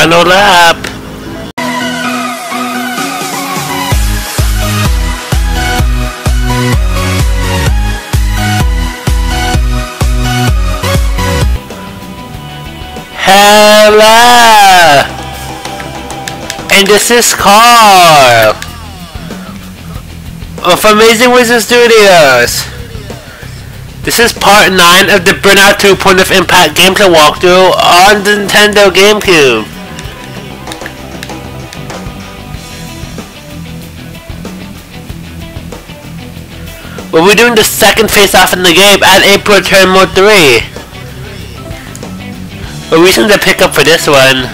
Final lap. Hello! And this is Karl of Amazing Wizard Studios. This is part 9 of the Burnout 2 Point of Impact gameplay walkthrough on the Nintendo GameCube. We'll be doing the second face-off in the game at April Turn Mode 3. A reason to pick up for this one.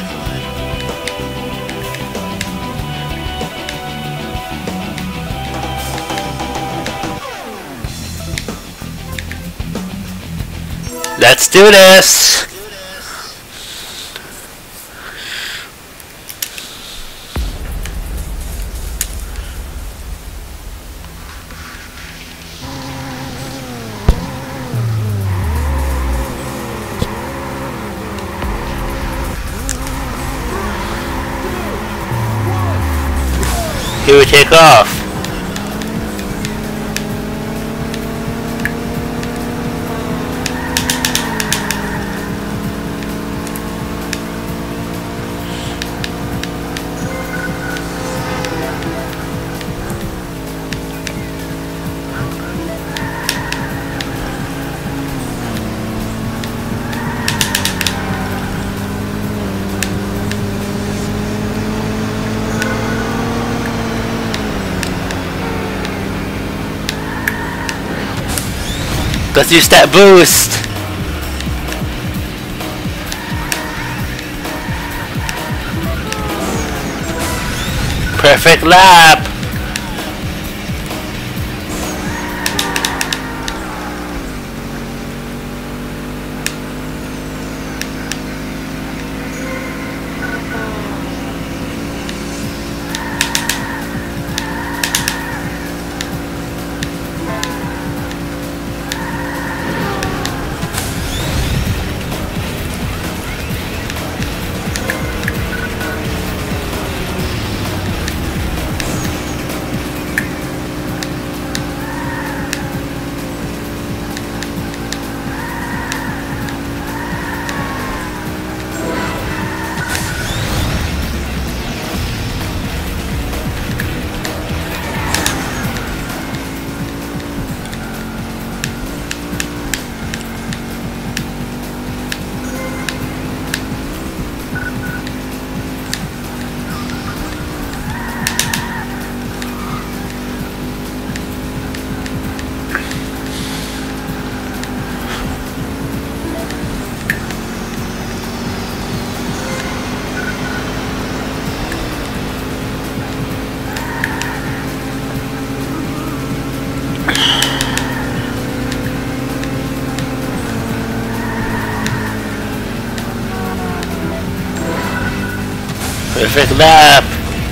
Let's do this! Here we take off. Let's use that boost. Perfect lap. Perfect lap.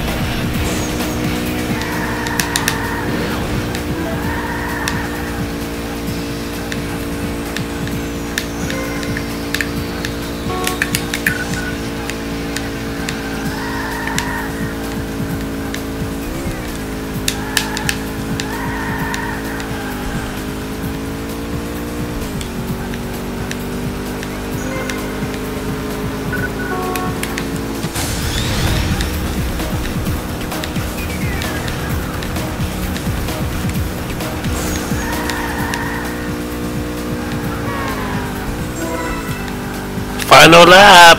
Final lap.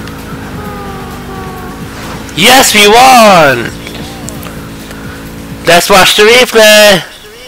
Yes, we won! Let's watch the replay.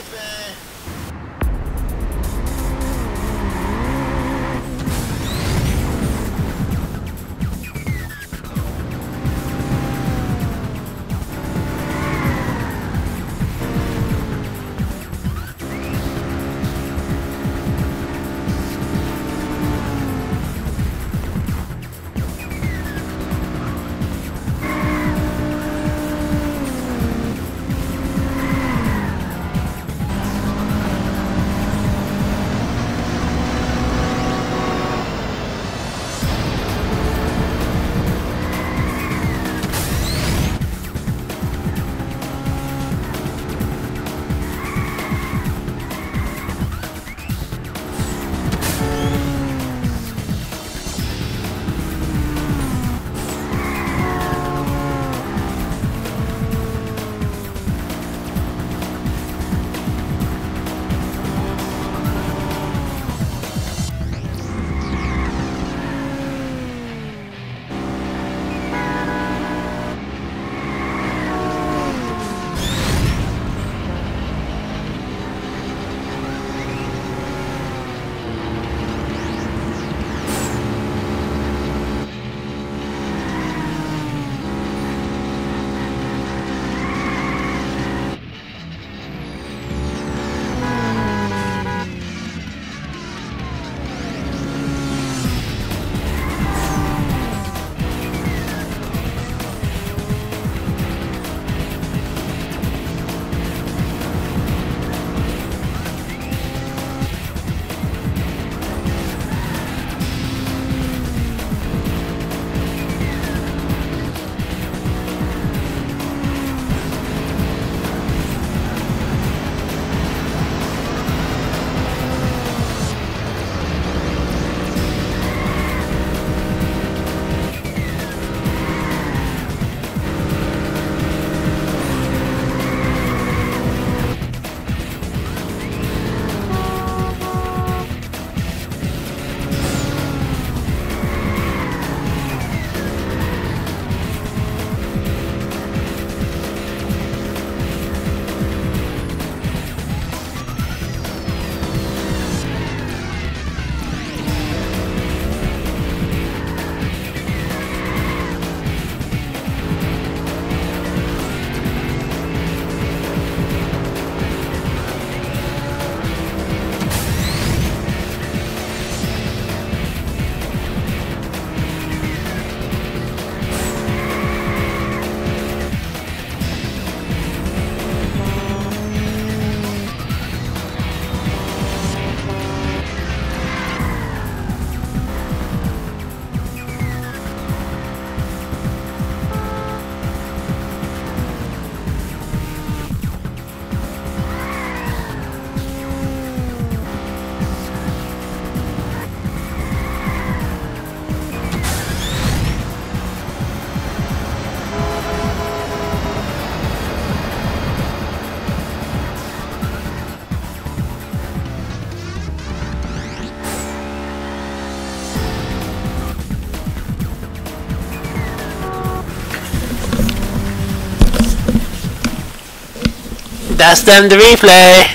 That's them the replay.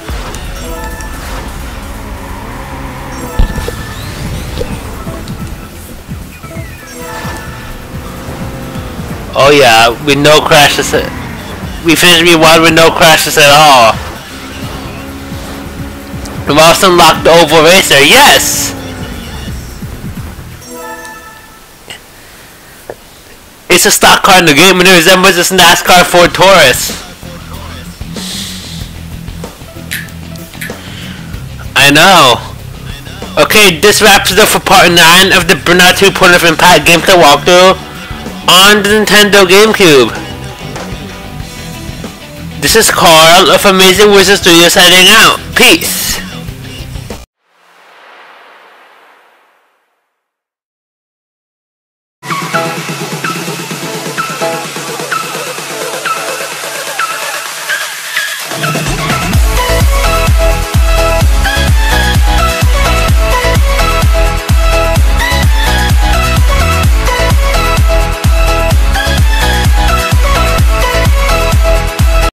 Oh yeah, with no crashes. We finished V1 with no crashes at all. We've also unlocked the Oval Racer. Yes! It's a stock car in the game and it resembles this NASCAR Ford Taurus. I know. Okay, this wraps it up for part 9 of the Burnout 2 Point of Impact gameplay walkthrough on the Nintendo GameCube. This is Karl of Amazing Wizard Studios heading out. Peace!